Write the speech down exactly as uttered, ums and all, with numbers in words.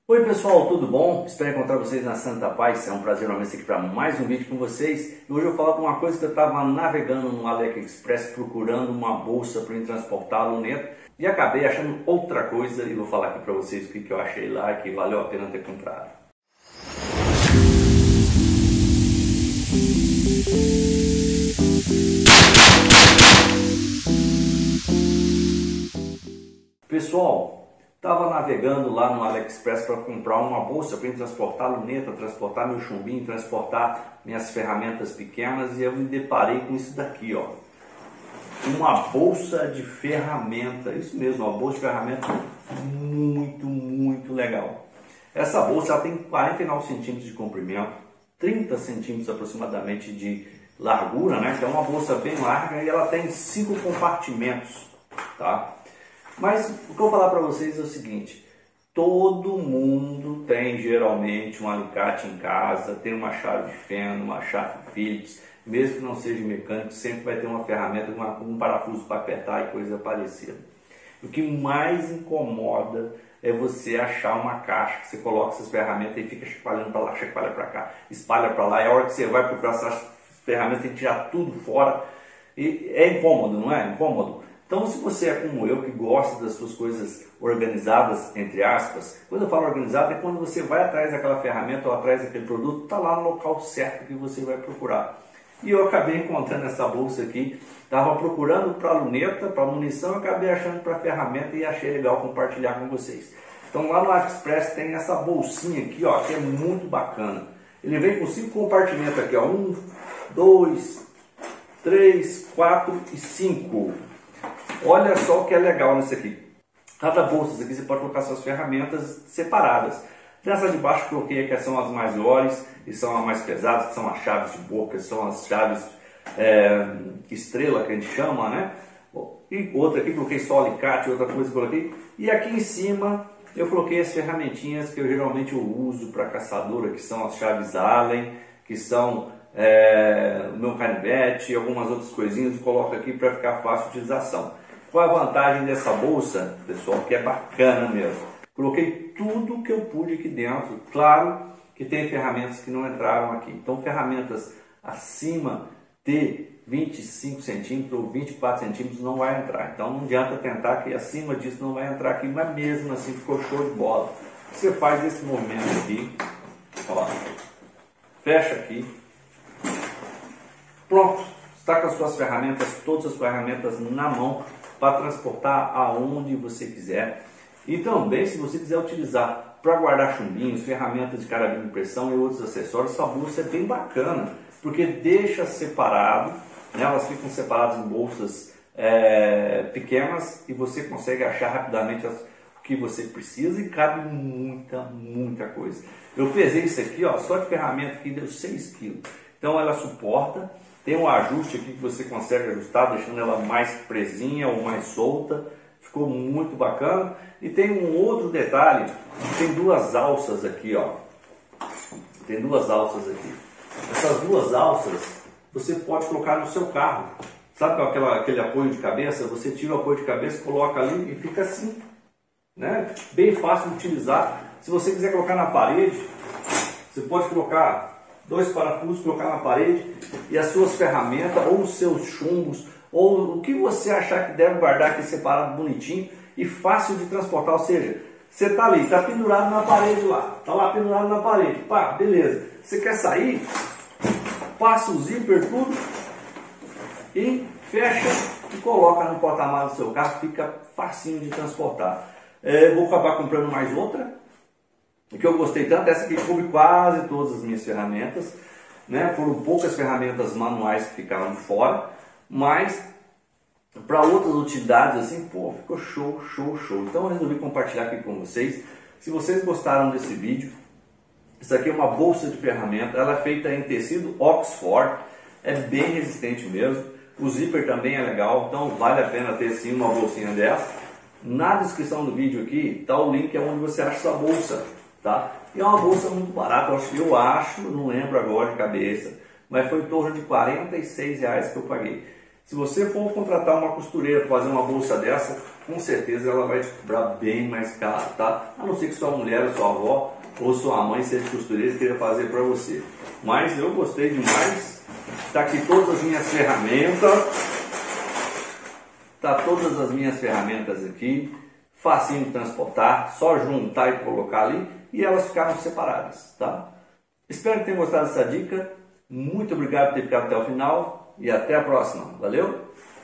Oi pessoal, tudo bom? Espero encontrar vocês na Santa Paz. É um prazer novamente estar aqui para mais um vídeo com vocês. E hoje eu vou falar de uma coisa que eu estava navegando no AliExpress procurando uma bolsa para me transportar no neto e acabei achando outra coisa e vou falar aqui para vocês o que eu achei lá que valeu a pena ter comprado. Pessoal, estava navegando lá no AliExpress para comprar uma bolsa para transportar luneta, transportar meu chumbinho, transportar minhas ferramentas pequenas e eu me deparei com isso daqui, ó. Uma bolsa de ferramenta, isso mesmo, uma bolsa de ferramenta muito, muito legal. Essa bolsa ela tem quarenta e nove centímetros de comprimento, trinta centímetros aproximadamente de largura, né? Que é uma bolsa bem larga e ela tem cinco compartimentos, tá? Mas o que eu vou falar para vocês é o seguinte, todo mundo tem geralmente um alicate em casa, tem uma chave de fenda, uma chave Phillips, mesmo que não seja mecânico, sempre vai ter uma ferramenta com um parafuso para apertar e coisa parecida. O que mais incomoda é você achar uma caixa que você coloca essas ferramentas e fica chacoalhando para lá, chacoalha para cá, espalha para lá, e a hora que você vai procurar essas ferramentas tem que tirar tudo fora, e é incômodo, não é? Incômodo. Então, se você é como eu, que gosta das suas coisas organizadas, entre aspas, quando eu falo organizado é quando você vai atrás daquela ferramenta ou atrás daquele produto, está lá no local certo que você vai procurar. E eu acabei encontrando essa bolsa aqui, estava procurando para luneta, para munição, acabei achando para ferramenta e achei legal compartilhar com vocês. Então, lá no AliExpress tem essa bolsinha aqui, ó, que é muito bacana. Ele vem com cinco compartimentos aqui, ó, um, dois, três, quatro e cinco. Olha só o que é legal nisso aqui. Cada bolsa aqui você pode colocar suas ferramentas separadas. Nessa de baixo que eu coloquei aqui são as maiores e são as mais pesadas, que são as chaves de boca, são as chaves é, estrela que a gente chama, né? E outra aqui coloquei só alicate, outra coisa que eu coloquei. E aqui em cima eu coloquei as ferramentinhas que eu geralmente eu uso para caçadora, que são as chaves Allen, que são é, o meu canivete e algumas outras coisinhas eu coloco aqui para ficar fácil de utilização. Qual a vantagem dessa bolsa, pessoal, que é bacana mesmo? Coloquei tudo que eu pude aqui dentro. Claro que tem ferramentas que não entraram aqui. Então, ferramentas acima de vinte e cinco centímetros ou vinte e quatro centímetros não vai entrar. Então, não adianta tentar que acima disso não vai entrar aqui. Mas mesmo assim, ficou show de bola. Você faz esse movimento aqui. Ó, fecha aqui. Pronto. Está com as suas ferramentas, todas as ferramentas na mão, para transportar aonde você quiser. E também, se você quiser utilizar para guardar chumbinhos, ferramentas de carabina de pressão e outros acessórios, essa bolsa é bem bacana, porque deixa separado, né? Elas ficam separadas em bolsas é, pequenas e você consegue achar rapidamente as, o que você precisa e cabe muita, muita coisa. Eu pesei isso aqui, ó, só de ferramenta que deu seis quilos. Então ela suporta. Tem um ajuste aqui que você consegue ajustar, deixando ela mais presinha ou mais solta. Ficou muito bacana. E tem um outro detalhe, tem duas alças aqui, ó. Tem duas alças aqui. Essas duas alças você pode colocar no seu carro. Sabe com aquela, aquele apoio de cabeça? Você tira o apoio de cabeça, coloca ali e fica assim, né? Bem fácil de utilizar. Se você quiser colocar na parede, você pode colocar dois parafusos, colocar na parede e as suas ferramentas ou os seus chumbos ou o que você achar que deve guardar aqui separado bonitinho e fácil de transportar. Ou seja, você está ali, está pendurado na parede lá, está lá pendurado na parede, pá, beleza. Você quer sair, passa o zíper tudo e fecha e coloca no porta-malas do seu carro, fica facinho de transportar. É, vou acabar comprando mais outra. O que eu gostei tanto, essa aqui cobre quase todas as minhas ferramentas, né? Foram poucas ferramentas manuais que ficaram fora, mas para outras utilidades assim, pô, ficou show, show, show. Então eu resolvi compartilhar aqui com vocês. Se vocês gostaram desse vídeo, isso aqui é uma bolsa de ferramenta, ela é feita em tecido Oxford, é bem resistente mesmo. O zíper também é legal, então vale a pena ter sim uma bolsinha dessa. Na descrição do vídeo aqui está o link onde você acha essa bolsa. Tá? E é uma bolsa muito barata, eu acho, eu acho, não lembro agora de cabeça, mas foi em torno de quarenta e seis reais que eu paguei. Se você for contratar uma costureira para fazer uma bolsa dessa, com certeza ela vai te cobrar bem mais caro, tá? A não ser que sua mulher, sua avó ou sua mãe seja costureira e queira fazer para você. Mas eu gostei demais. Tá aqui todas as minhas ferramentas. Tá todas as minhas ferramentas aqui. Facinho de transportar, só juntar e colocar ali e elas ficaram separadas, tá? Espero que tenham gostado dessa dica. Muito obrigado por ter ficado até o final e até a próxima. Valeu?